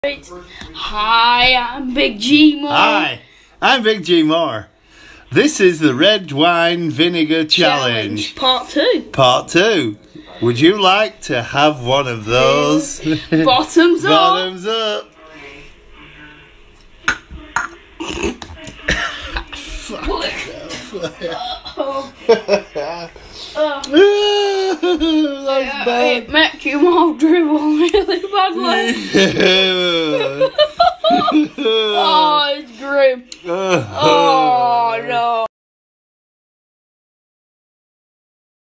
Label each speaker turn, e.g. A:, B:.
A: Hi, I'm Big G Moore.
B: Hi, I'm Big G Moore. This is the Red Wine Vinegar Challenge.
A: Part 2.
B: Part 2. Would you like to have one of those?
A: Bottoms up.
B: Bottoms up. That's bad.
A: It makes you all dribble really badly.